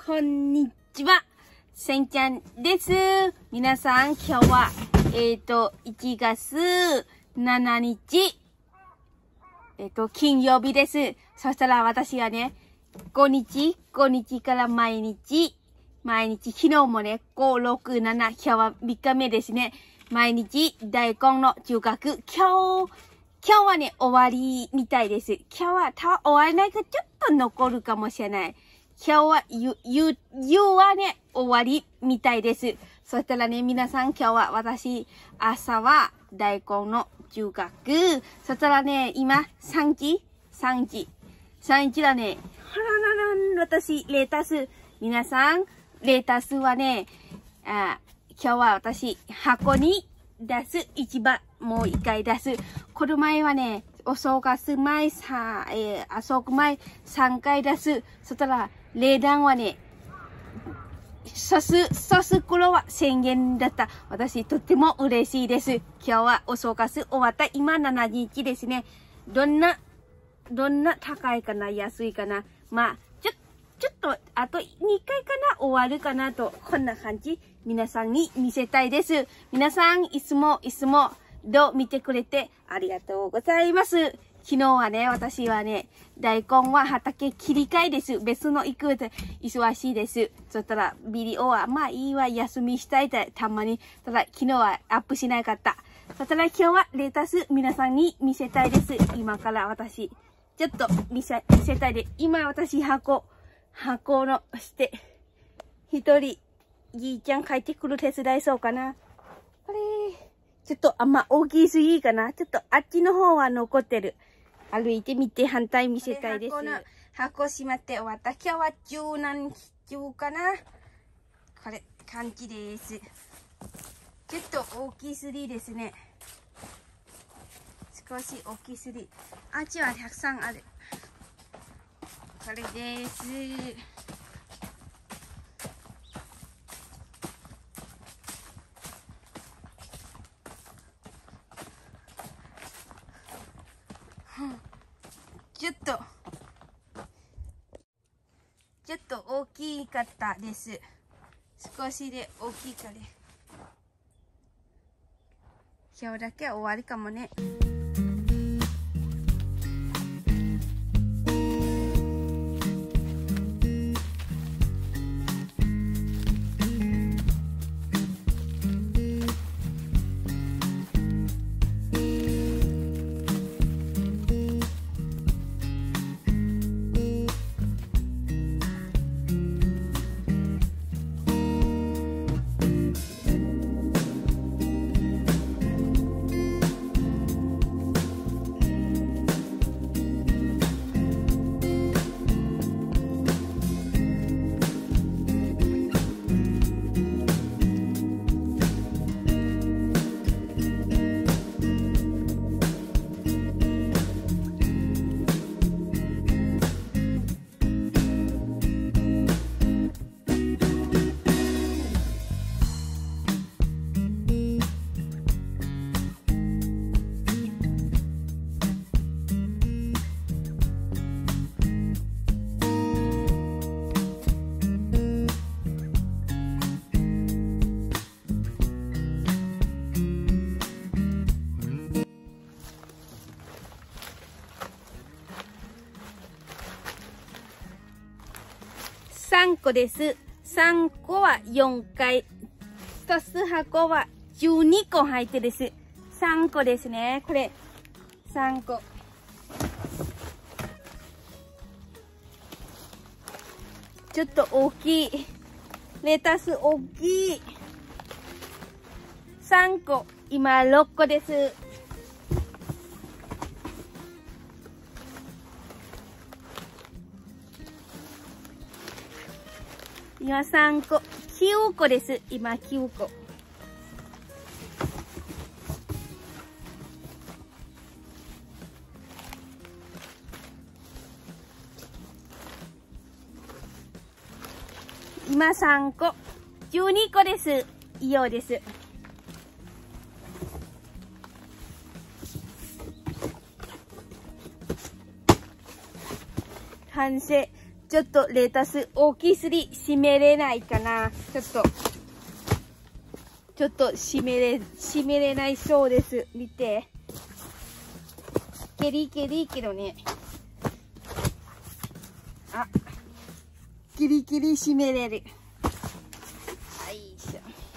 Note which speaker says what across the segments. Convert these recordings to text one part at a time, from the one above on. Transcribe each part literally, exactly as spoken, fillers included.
Speaker 1: こんにちは。せんちゃんです。皆さん、今日は、えっと、いちがつしちにち、えっと、金曜日です。そしたら私がね、ごにち、ごにちから毎日、毎日、昨日もね、ご、ろく、しち、今日はみっかめですね。毎日、大根の収穫。今日、今日はね、終わりみたいです。今日は、たわ終わらないかちょっと残るかもしれない。今日は、ゆ、ゆ、ゆはね、終わりみたいです。そしたらね、皆さん今日は私、朝は大根の収穫。そしたらね、今、さんじ ?さんじ。さんじだね。はらららん、私、レタス。皆さん、レタスはね、あ今日は私、箱に出す。市場、もう一回出す。この前はね、お正月前さ、えー、あそこ前さんかい出す。そしたら、冷暖はね、ソス、ソス黒はせんえんだった。私、とっても嬉しいです。今日はお正月終わった。今しちにちですね。どんな、どんな高いかな安いかなまあ、ちょ、ちょっと、あとにかいかな終わるかなと、こんな感じ。皆さんに見せたいです。皆さん、いつも、いつも、どう見てくれてありがとうございます。昨日はね、私はね、大根は畑切り替えです。別の行くで忙しいです。そしたら、ビデオは、まあいいわ、休みしたいたたまに。ただ、昨日はアップしなかった。そしたら今日はレタス皆さんに見せたいです。今から私、ちょっと見せ、見せたいで。今私箱、箱のして、一人、じいちゃん帰ってくる手伝いそうかな。これ、ちょっとあんま大きすぎかな。ちょっとあっちの方は残ってる。歩いてみて反対見せたいです。箱の箱閉まって終わった。今日は十何十かな。これ、感じです。ちょっと大きすぎですね。少し大きすぎ。あっちはたくさんある。これです。ちょっと、ちょっと大きかったです。少しで大きいから。今日だけ終わりかもね。さんこです。さんこはよんかい。ひとつ箱はじゅうにこ入ってです。さんこですね。これ、さんこ。ちょっと大きい。レタス大きい。さんこ。今ろっこです。今さんこ、きゅうこです。今きゅうこ。今さんこ、じゅうにこです。以上です。完成。 ちょっとレタス大きすぎ閉めれないかな。ちょっと、ちょっと閉めれ、閉めれないそうです。見て。ケリケリけどね。あ、キリキリ閉めれる。はいしょ。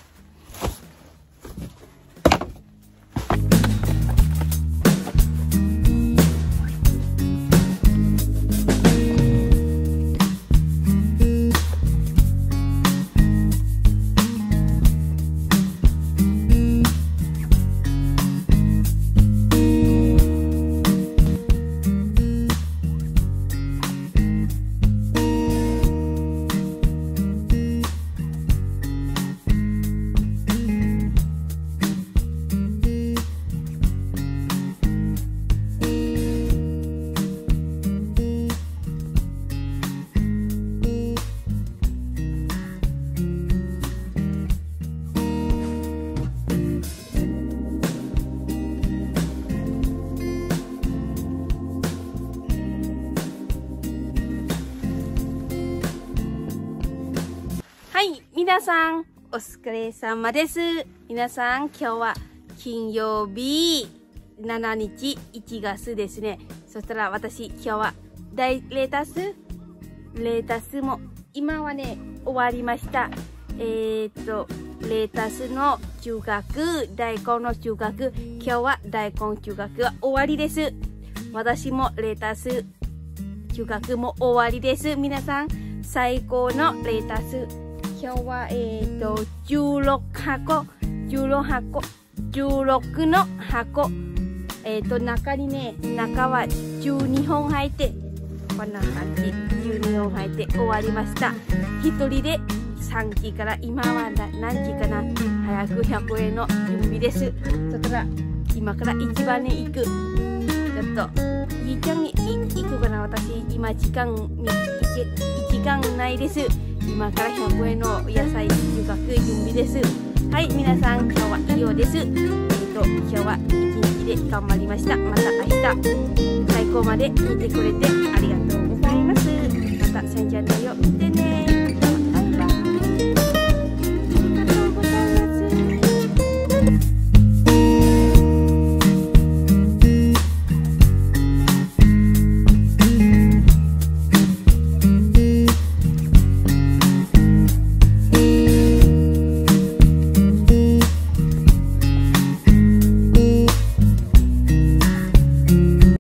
Speaker 1: はい、皆さん、お疲れ様です。皆さん、今日は金曜日しちにちいちがつですね。そしたら私、今日は大レタスレタスも今はね、終わりました。えー、っと、レタスの収穫、大根の収穫、今日は大根収穫は終わりです。私もレタス収穫も終わりです。皆さん、最高のレタス。今日は、えー、と、じゅうろくはこ、じゅうろくはこ、じゅうろくの箱。えー、と、中にね、中はじゅうにほん入って、こんな感じ、じゅうにほん入って終わりました。一人でさんきから今は何時かな、早くひゃくえんの準備です。そしたら、今から一番に行く。ちょっと、じいちゃんに行くかな、私、今時間、時間ないです。今からひゃくえんの野菜収穫準備です。はい、皆さん、今日は以上です。えっと、今日は一日で頑張りました。また明日、最高まで見てくれてありがとうございます。また、せんちゃんのよ、見てね。